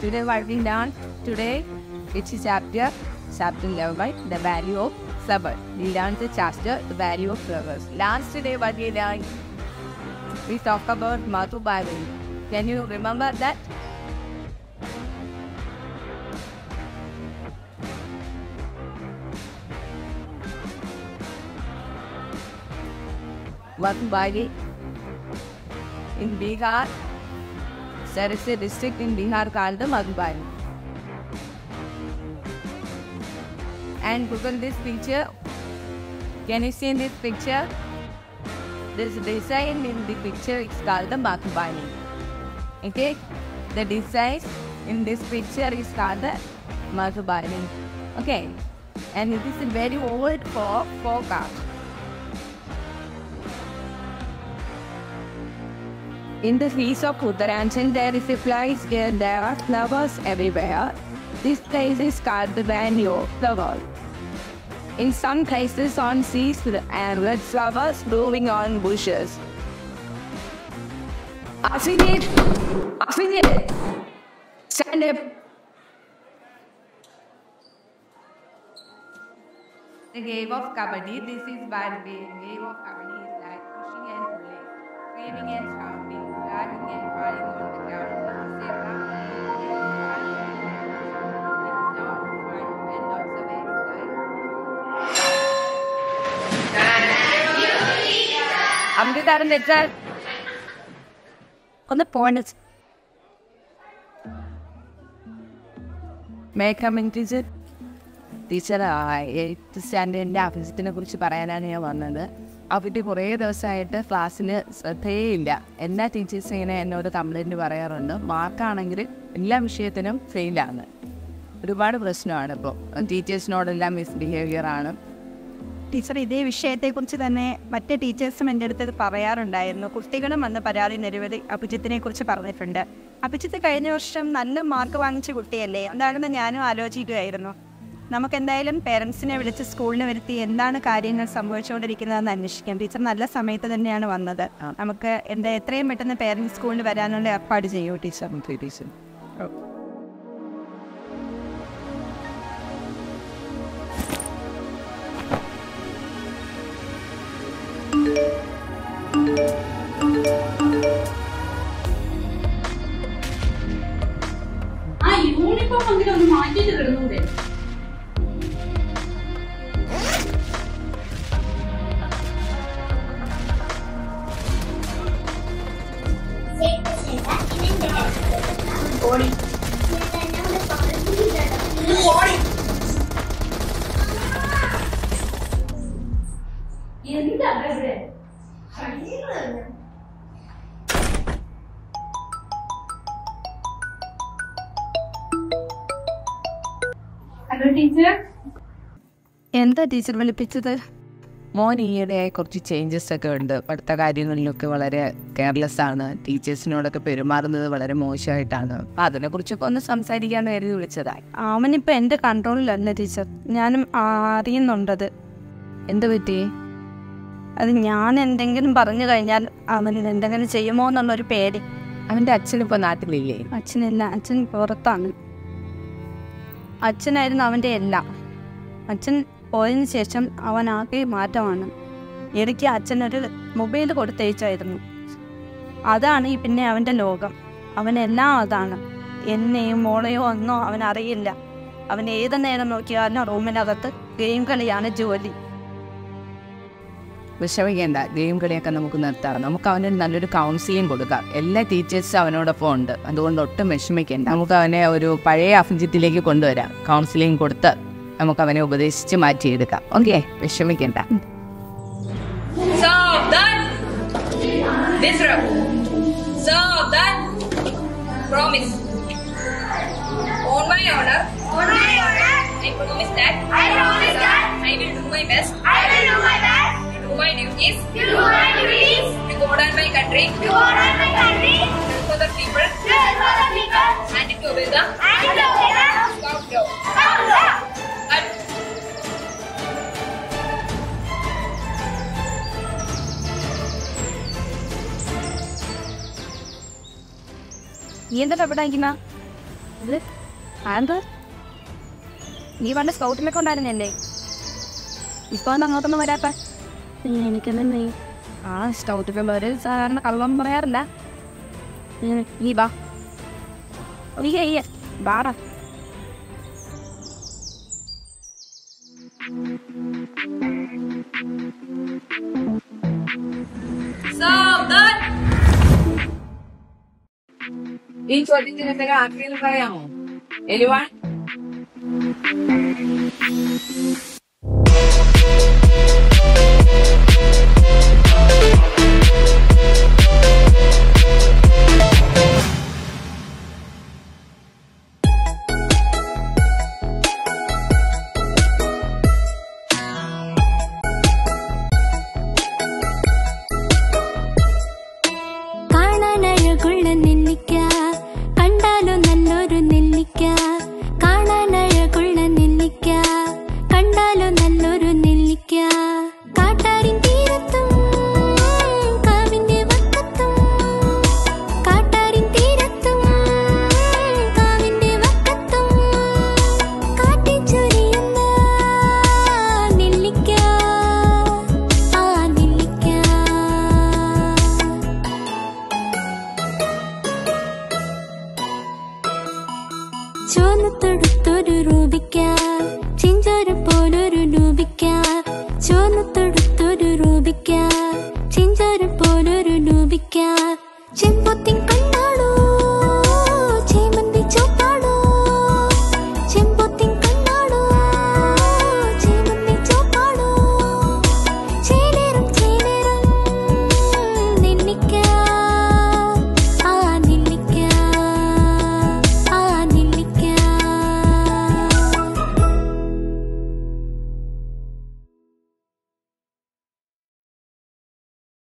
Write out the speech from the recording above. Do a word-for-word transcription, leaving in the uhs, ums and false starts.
Today what we learned today, which is chapter, chapter eleven, the value of flower. We learned the chapter, the value of flowers. Last day what we learned, we talked about Madhubali. Can you remember that? Madhubali in Bihar. There is a district in Bihar called the Madhubali. And Google this picture. Can you see in this picture? This design in the picture is called the Madhubali. Okay? The design in this picture is called the Madhubali. Okay? And it is a very old folk folk art. In the fields of Uttarakhand, there is a place where there are flowers everywhere. This place is called the Valley of Flowers. In some places on seas and red flowers blooming on bushes. Affiliate! Affiliate! Stand up! The game of Kabaddi, this is bad game. Game of Kabaddi is like pushing and pulling, screaming and shouting, dragging and falling on the ground. This is a round game. It's not fun and not so very fun. അമ്പതാരം വെച്ചാൽ ഒന്ന് point makeup teacher teacher eighth സ്റ്റാൻഡേർഡിൻ്റെ അഭിജിത്തിനെ കുറിച്ച് പറയാനാണ് ഞാൻ വന്നത്. അവരുടെ കുറേ ദിവസമായിട്ട് ക്ലാസ്സിൽ ശ്രദ്ധേയില്ല. എല്ലാ ടീച്ചേഴ്സും ഇങ്ങനെ എന്നോട് കംപ്ലൈൻറ്റ് പറയാറുണ്ട്. മാർക്കാണെങ്കിൽ എല്ലാ വിഷയത്തിനും ഫെയിലാണ്. ഒരുപാട് പ്രശ്നമാണ് ഇപ്പോൾ. ടീച്ചേഴ്സിനോടെല്ലാം മിസ്ബിഹേവിയറാണ്. ടീച്ചർ ഇതേ വിഷയത്തെക്കുറിച്ച് തന്നെ മറ്റേ ടീച്ചേഴ്സും എൻ്റെ അടുത്ത് പറയാറുണ്ടായിരുന്നു. കുട്ടികളും വന്ന് പരാതി നിരവധി അഭിജിത്തിനെ കുറിച്ച് പറഞ്ഞിട്ടുണ്ട്. അഭിജിത്ത് കഴിഞ്ഞ വർഷം നല്ല മാർക്ക് വാങ്ങിച്ച കുട്ടിയല്ലേ, എന്താണെന്ന് ഞാനും ആലോചിക്കുകയായിരുന്നു. നമുക്കെന്തായാലും പേരൻസിനെ വിളിച്ച് സ്കൂളിൽ വരുത്തി എന്താണ് കാര്യങ്ങൾ സംഭവിച്ചുകൊണ്ടിരിക്കുന്നതെന്ന് അന്വേഷിക്കാം. ടീച്ചർ നല്ല സമയത്ത് തന്നെയാണ് വന്നത്. നമുക്ക് എന്താ എത്രയും പെട്ടെന്ന് പേരൻസ് സ്കൂളിൽ വരാനുള്ള ഏർപ്പാട് ചെയ്യൂ ടീച്ചർ. ടീച്ചർ ആ യൂണിഫോം അങ്ങനെ ഒന്ന് മാറ്റിട്ട് കിടന്നൂടെ? എന്താ ഇവിടെ ഹലോ ടീച്ചർ. എന്താ ടീച്ചർ വിളിപ്പിച്ചത്? മോൻ ഈയിടെ കുറച്ച് ചേഞ്ചസ് ഒക്കെ ഉണ്ട്. പഠിത്ത കാര്യങ്ങളിലൊക്കെ വളരെ കെയർലെസ് ആണ്. ടീച്ചേഴ്സിനോടൊക്കെ പെരുമാറുന്നത് വളരെ മോശമായിട്ടാണ്. അപ്പം അതിനെക്കുറിച്ചൊക്കെ ഒന്ന് സംസാരിക്കാമെന്ന് കരുതി വിളിച്ചതായി. അവനിപ്പോൾ എൻ്റെ കൺട്രോളിലല്ല ടീച്ചർ. ഞാനും അറിയുന്നുണ്ടത്. എന്ത് പറ്റി? അത് ഞാൻ എന്തെങ്കിലും പറഞ്ഞു കഴിഞ്ഞാൽ അവൻ എന്തെങ്കിലും ചെയ്യുമോ എന്നുള്ളൊരു പേടി. അവൻ്റെ അച്ഛനിപ്പോൾ നാട്ടിലില്ലേ? അച്ഛനില്ല, അച്ഛൻ പുറത്താണ്. അച്ഛനായിരുന്നു അവൻ്റെ എല്ലാം. അച്ഛൻ പോയതിനു ശേഷം അവൻ ആകെ മാറ്റമാണ്. ഇടയ്ക്ക് അച്ഛനൊരു മൊബൈൽ കൊടുത്തയച്ചായിരുന്നു. അതാണ് ഈ പിന്നെ അവൻ്റെ ലോകം. അവനെല്ലാം അതാണ്. എന്നെയോ മോളെയോ ഒന്നോ അവൻ അറിയില്ല. അവൻ ഏത് നേരം നോക്കിയാലും റൂമിനകത്ത് ഗെയിം കളിയാണ് ജോലി. വിഷമിക്കേണ്ട, ഗെയിം കളിയൊക്കെ നമുക്ക് നിർത്താം. നമുക്ക് അവന് നല്ലൊരു കൗൺസിലിംഗ് കൊടുക്കാം. എല്ലാ ടീച്ചേഴ്സും അവനോടൊപ്പം ഉണ്ട്. അതുകൊണ്ട് ഒട്ടും വിഷമിക്കേണ്ട. നമുക്ക് അവനെ ഒരു പഴയ അഭിജിത്തിലേക്ക് കൊണ്ടുവരാം. കൗൺസിലിംഗ് കൊടുത്ത് നമുക്ക് അവനെ ഉപദേശിച്ച് മാറ്റിയെടുക്കാം. ഓക്കെ, വിഷമിക്കേണ്ട. Promise. On my honor. On my honor. I promise that. I promise that. I will do my best. I will do my best. To do my duties. To do my duties. To go on my country. To go on my country. To help other people. To help other people. And to obey the. And to obey the. Scout law. Scout law. And. നീ എന്താ ഇവിടെ അയക്കുന്ന? ഇത് ആന്താ നീ പണ്ട് സ്കൗട്ടിലൊക്കെ ഉണ്ടായിരുന്നല്ലേ? ഇപ്പൊ അങ്ങോട്ടൊന്നും വരാത്ത? എനിക്കെന്നെ ആ സ്കൗട്ടിലുള്ളവര് സാധാരണ കള്ളം പറയാറില്ല. നീ ബാ നീ കയ്യ ബാടാ. ഈ ചോദ്യത്തിന് എന്തെങ്കിലും ആർക്കെങ്കിലും പറയാമോ? എലിവാൻ ചോന്നത്തൊടുത്തൊരു രൂപിക്ക ചിഞ്ചോര പോലൊരു ലൂപിക്ക ചോന്നത്തൊടുത്തൊരു രൂപിക്ക ചിഞ്ചോര പോലൊരു ലൂപിക്ക ചെമ്പൊത്തി